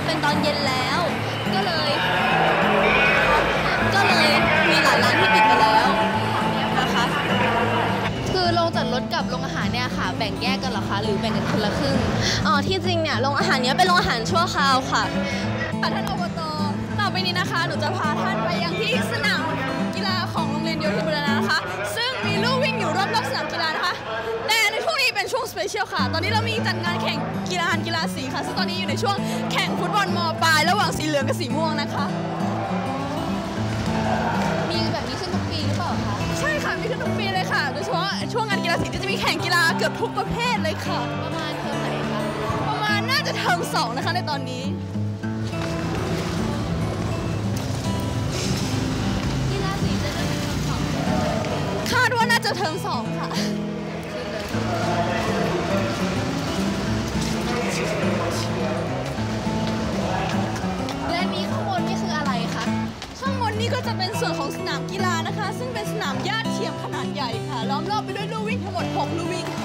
เป็นตอนเย็นแล้วก็เลยมีหลายร้านที่ปิดไปแล้วนะคะคือโรงจัดรถกับโรงอาหารเนี่ยค่ะแบ่งแยกกันเหรอคะหรือแบ่งกันคนละครึ่งที่จริงเนี่ยโรงอาหารเนี้ยเป็นโรงอาหารชั่วคราวค่ะท่านอบต.ต่อไปนี้นะคะหนูจะพาท่านไปยังที่สนามกีฬาของโรงเรียนโยธินบูรณะนะคะซึ่งมีลู่วิ่งอยู่รอบๆสนามกีฬานะคะแต่ในช่วงนี้เป็นช่วงสเปเชียลค่ะตอนนี้เรามีจัดงานแข่งกีฬาสีค่ะซึ่งตอนนี้อยู่ในช่วงแข่งฟุตบอลม.ปลายระหว่างสีเหลืองกับสีม่วงนะคะมีแบบนี้ขึ้นทุกปีหรือเปล่าคะใช่ค่ะมีขึ้นทุกปีเลยค่ะโดยเฉพาะช่วงงานกีฬาสีจะมีแข่งกีฬาเกือบทุกประเภทเลยค่ะประมาณเทอมไหนคะประมาณน่าจะเทอม2นะคะในตอนนี้กีฬาสีจะเริ่มเป็นเทอม2คาดว่าน่าจะเทอม2ค่ะและนี้ข้างบนนี่คืออะไรคะข้างบนนี่ก็จะเป็นส่วนของสนามกีฬานะคะซึ่งเป็นสนามหญ้าเทียมขนาดใหญ่ค่ะล้อมรอบไปด้วยลู่วิ่งทั้งหมด6ลู่วิ่ง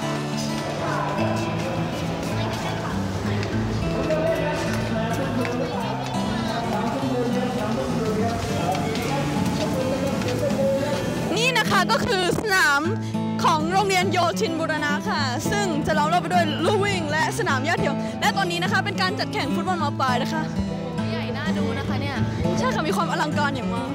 นี่นะคะก็คือสนามของโรงเรียนโยธินบูรณะค่ะซึ่งจะล้อมรอบไปด้วยลู่วิ่งและสนามหญ้าเทียมและตอนนี้นะคะเป็นการจัดแข่งฟุตบอลม.ปลายนะคะใหญ่น่าดูนะคะเนี่ยใช่ค่ะมีความอลังการอย่างมาก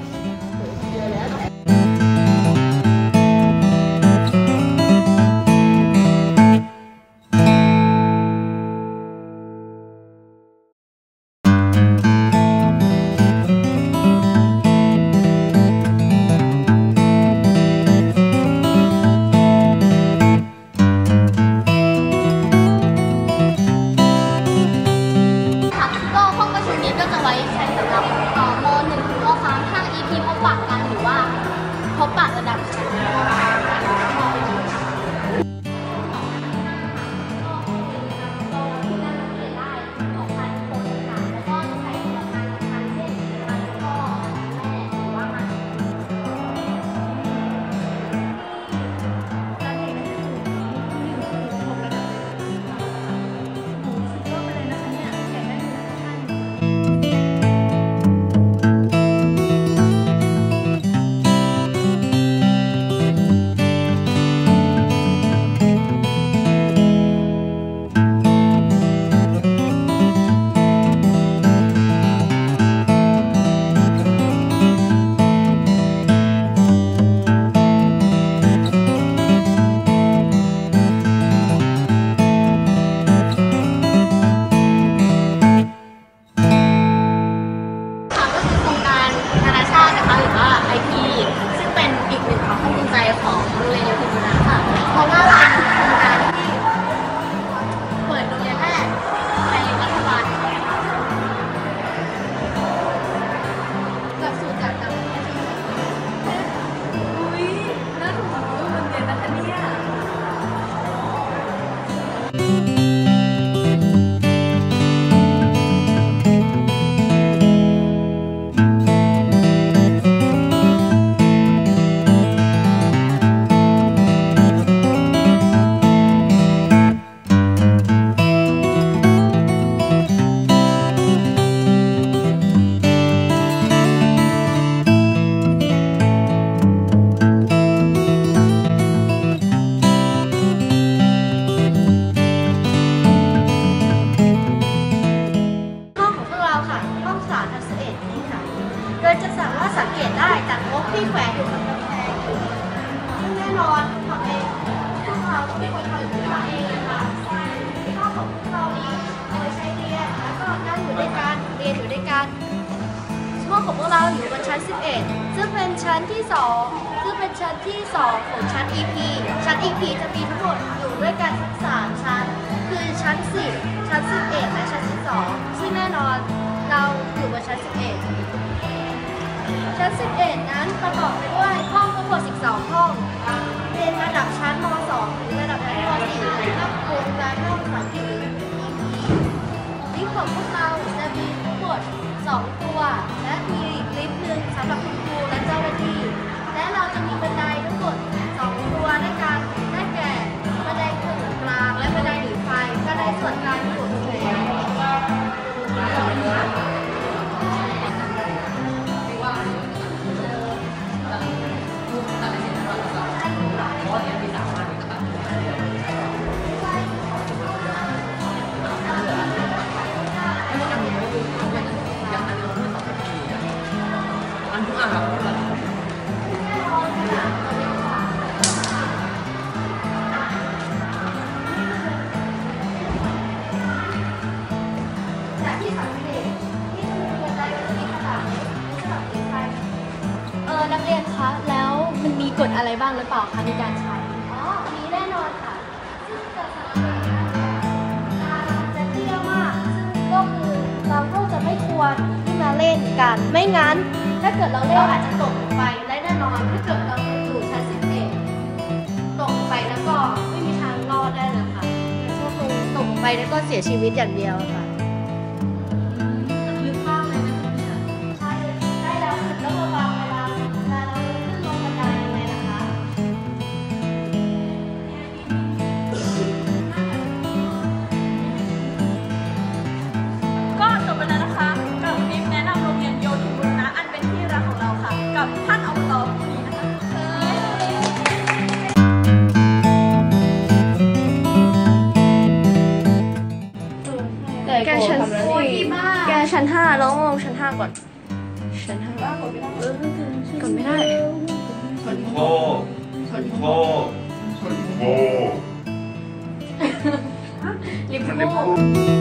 ห้องของพวกเราอยู่บนชั้น 11 ซึ่งเป็นชั้นที่ 2ของชั้น EP ชั้น EP จะมีทั้งหมดอยู่ด้วยกัน3ชั้นคือชั้น 10 ชั้น 11 และชั้น 12 ซึ่งแน่นอนเราอยู่บนชั้น 11 ชั้น 11 นั้นประกอบไปด้วยห้องทั้งหมด12 ห้องเป็นระดับชั้นม.2 หรือระดับชั้นม.4 ห้องครูการห้องภาษาอังกฤษลิฟต์ของพวกเราจะมีทั้งหมด2 ตัวและมีอีกลิฟต์หนึ่งสำหรับคุณครูและเจ้าหน้าที่และเราจะมีบันไดทั้งหมด2 ตัวด้วยกันได้แก่บันไดส่วนกลางและบันไดหนีไฟบันไดส่วนกลางอยู่ตรงไหนอะไรบ้างหรือเปล่าคะในการใช้อ๋อมีแน่นอนค่ะซึ่งจะสังเกตจะเที่ยวมากซึ่งก็คือเราก็จะไม่ควรที่มาเล่นกันไม่งั้น ถ้าเกิดเราเล่นอาจจะตกลงไปและแน่นอนถ้าเกิดเราอยู่ชั้น11ตกไปแล้วก็ไม่มีทางรอดได้เลยค่ะก็คงตกไปแล้วก็เสียชีวิตอย่างเดียวค่ะลึกมากเลยนะคะเนี่ยใช่ได้แล้วค่ะต้องระวังเวลาเราขึ้นลงบันไดยังไงนะคะก็จบไปแล้วนะคะกับคลิปแนะนำโรงเรียนโยธินบุรณะอันเป็นที่รักของเราค่ะ กับท่านอบตผู้นี้นะคะแกชั้นแกชั้น5แล้วลงชั้น5ก่อนชั้น5ก่อนไม่ได้โคโคลิฟต์มันโเรียก